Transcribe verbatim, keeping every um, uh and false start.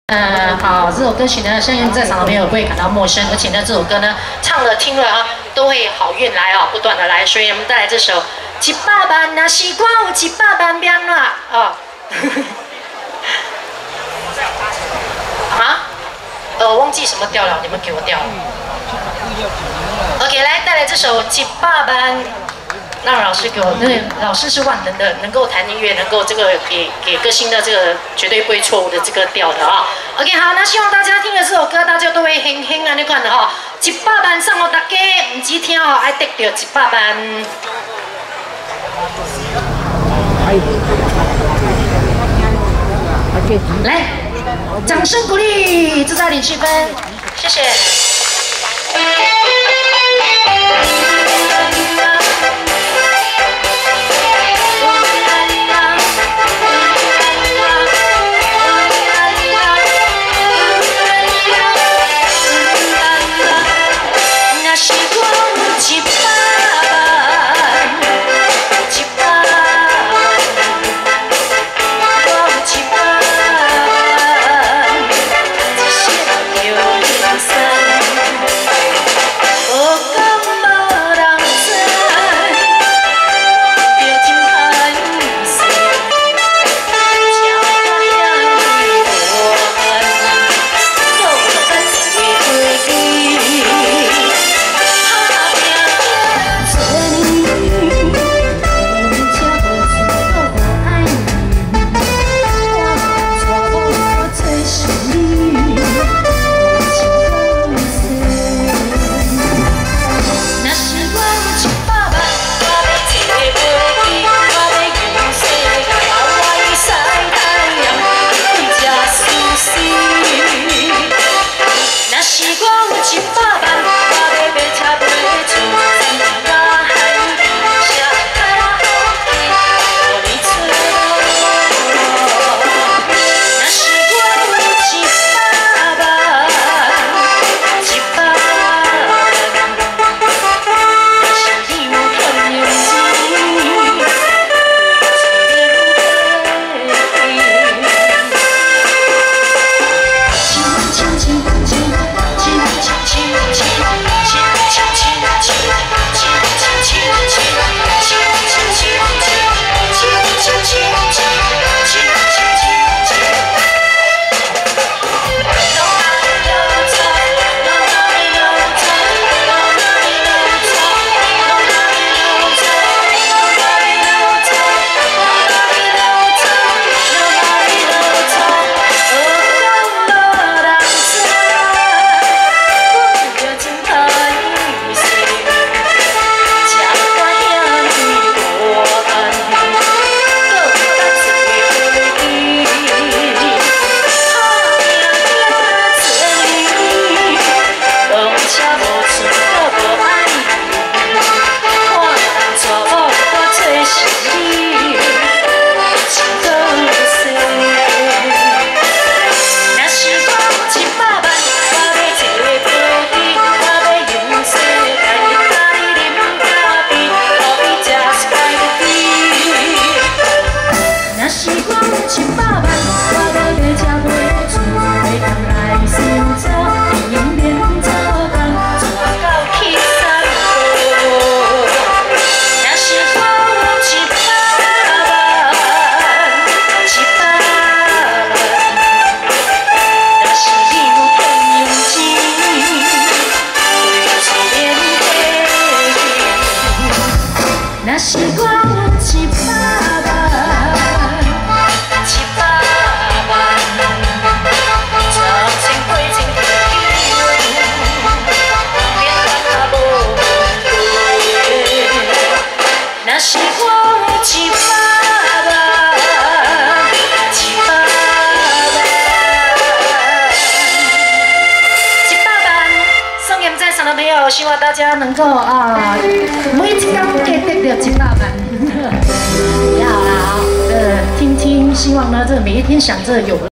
呃，好，这首歌曲呢，相信在场的朋友不会感到陌生，而且呢，这首歌呢，唱了听了啊，都会好运来啊，不断的来，所以我们带来这首《一百万若是我有一百万变啦》啊。啊？呃，忘记什么调了，你们给我调。OK， 来带来这首《一百万》。 让老师给我，那老师是万能的，能够弹音乐，能够这个给给歌星的这个绝对不会错误的这个调的啊。OK， 好，那希望大家听了这首歌，大家都会轻轻啊，你看的哈，一百万送给大家，唔止听哦，还得到一百万。来，掌声鼓励，制造点气氛，谢谢。 希望大家能够啊，每一天都可以得到一百万。要啦，呃，听听，希望呢，这每一天想着有